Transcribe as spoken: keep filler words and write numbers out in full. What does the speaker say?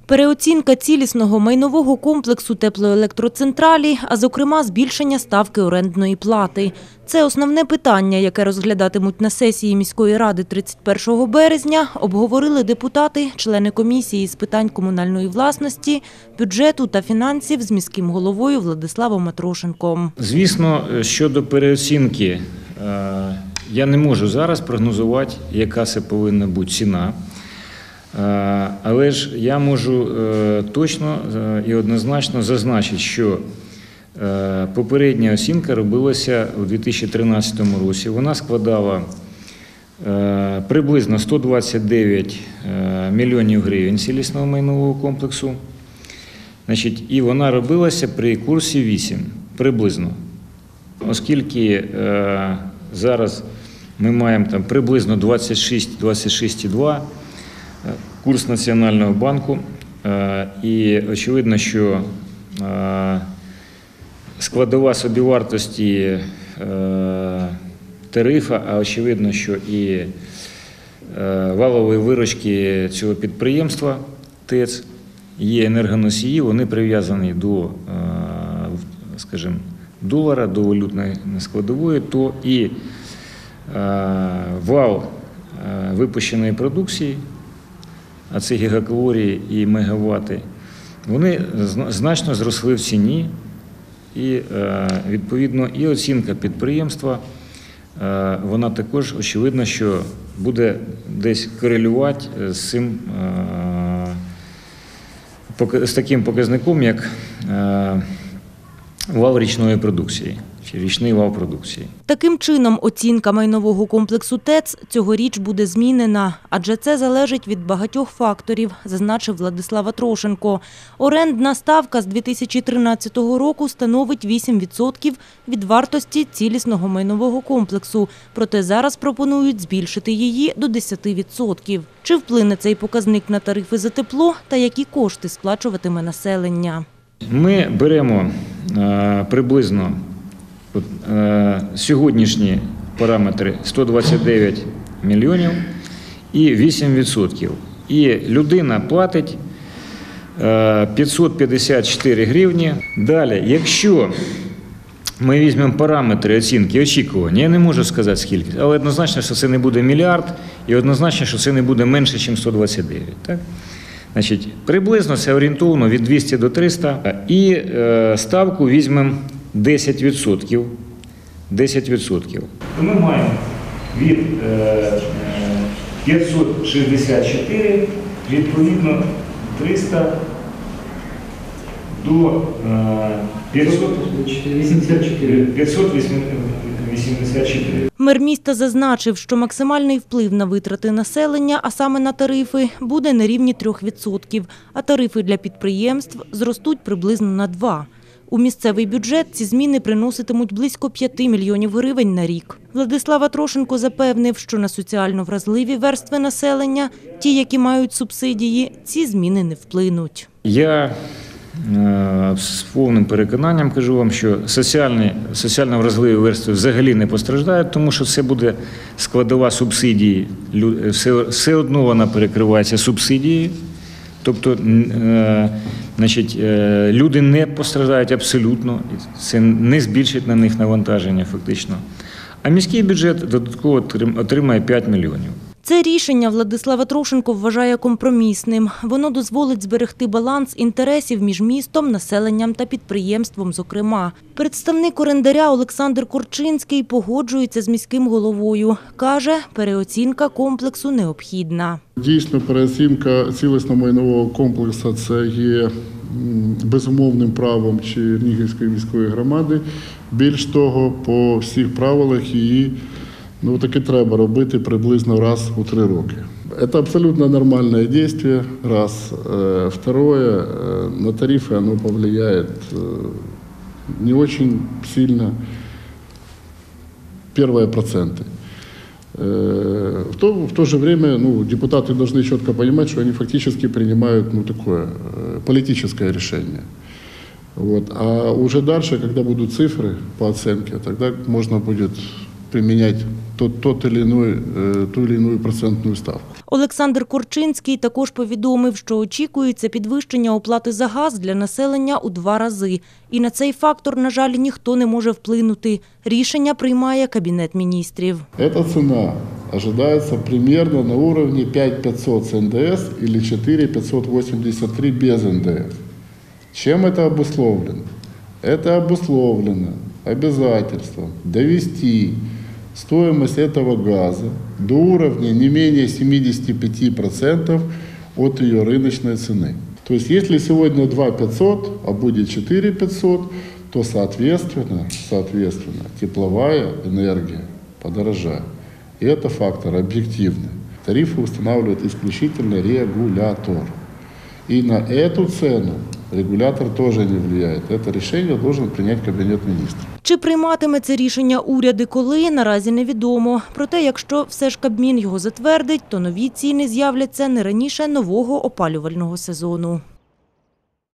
Переоцінка цілісного майнового комплексу теплоелектроцентралі, а зокрема збільшення ставки орендної плати. Це основне питання, яке розглядатимуть на сесії міської ради тридцять першого березня, обговорили депутати, члени комісії з питань комунальної власності, бюджету та фінансів з міським головою Владиславом Атрошенком. Звісно, щодо переоцінки, я не можу зараз прогнозувати, яка це повинна бути ціна. Але ж я можу точно і однозначно зазначити, що попередня оцінка робилася у дві тисячі тринадцятому році. Вона складала приблизно сто двадцять дев'ять мільйонів гривень цілісного майнового комплексу. Значить, і вона робилася при курсі вісім, приблизно. Оскільки зараз ми маємо там приблизно двадцять шість - двадцять шість цілих два курс Національного банку, і очевидно, що складова собівартості тарифа, а очевидно, що і валової виручки цього підприємства ТЕЦ є енергоносії, вони прив'язані до, скажімо, долара, до валютної складової, то і вал випущеної продукції, а це гігакалорії і мегавати, вони значно зросли в ціні, і відповідно і оцінка підприємства, вона також очевидно, що буде десь корелювати з цим, з таким показником, як вал річної продукції. Річний вал продукції. Таким чином, оцінка майнового комплексу ТЕЦ цьогоріч буде змінена, адже це залежить від багатьох факторів, зазначив Владислав Атрошенко. Орендна ставка з дві тисячі тринадцятого року становить вісім відсотків від вартості цілісного майнового комплексу, проте зараз пропонують збільшити її до десяти відсотків. Чи вплине цей показник на тарифи за тепло та які кошти сплачуватиме населення? Ми беремо е, приблизно От, е, сьогоднішні параметри сто двадцять дев'ять мільйонів і вісім відсотків. І людина платить е, п'ятсот п'ятдесят чотири гривні. Далі, якщо ми візьмемо параметри оцінки, очікування, я не можу сказати скільки, але однозначно, що це не буде мільярд і однозначно, що це не буде менше, ніж сто двадцять дев'ять. Так? Значить, приблизно це орієнтовно від двохсот до трьохсот. І е, ставку візьмемо десять відсотків. десять відсотків. То ми маємо від е, п'ятсот шістдесят чотири, відповідно триста до е, п'ятсот вісімдесят чотири. Мер міста зазначив, що максимальний вплив на витрати населення, а саме на тарифи, буде на рівні трьох відсотків, а тарифи для підприємств зростуть приблизно на два відсотки. У місцевий бюджет ці зміни приноситимуть близько п'яти мільйонів гривень на рік. Владислав Атрошенко запевнив, що на соціально вразливі верстви населення, ті, які мають субсидії, ці зміни не вплинуть. Я е, з повним переконанням кажу вам, що соціальні, соціально вразливі верстви взагалі не постраждають, тому що це буде складова субсидії, все, все одно вона перекривається субсидією. Тобто, е, значить, е, люди не постраждають абсолютно, це не збільшить на них навантаження фактично. А міський бюджет додатково отримає п'ять мільйонів. Це рішення Владислав Атрошенко вважає компромісним. Воно дозволить зберегти баланс інтересів між містом, населенням та підприємством, зокрема. Представник орендаря Олександр Корчинський погоджується з міським головою. Каже, переоцінка комплексу необхідна. Дійсно, переоцінка цілісного майнового комплексу – це є безумовним правом Чернігівської міської громади. Більш того, по всіх правилах її ну, таки треба робити приблизно раз у три роки. Це абсолютно нормальне дійство, раз. Второе, на тарифи оно повлияет не очень сильно. Первое, проценты. В то, в то же время ну, депутаты должны четко понимать, что они фактически принимают ну, такое политическое решение. Вот. А уже дальше, когда будут цифры по оценке, тогда можно будет применять тот, тот или иной, э, ту или иную процентную ставку. Олександр Корчинський також повідомив, що очікується підвищення оплати за газ для населення у два рази. І на цей фактор, на жаль, ніхто не може вплинути. Рішення приймає Кабінет міністрів. Эта цена ожидается примерно на уровне пять пятьсот с эн дэ эс или четыре пятьсот восемьдесят три без эн дэ эс. Чем это обусловлено? Это обусловлено обязательством довести стоимость этого газа до уровня не менее семидесяти пяти процентов от ее рыночной цены. То есть если сегодня два пятьсот, а будет четыре пятьсот, то соответственно, соответственно тепловая энергия подорожает. И это фактор объективный. Тарифы устанавливает исключительно регулятор. И на эту цену регулятор тоже не влияет. Это решение должен принять Кабінет міністрів. Чи прийматиме це рішення уряд і коли, наразі невідомо. Проте, якщо все ж Кабмін його затвердить, то нові ціни з'являться не раніше нового опалювального сезону.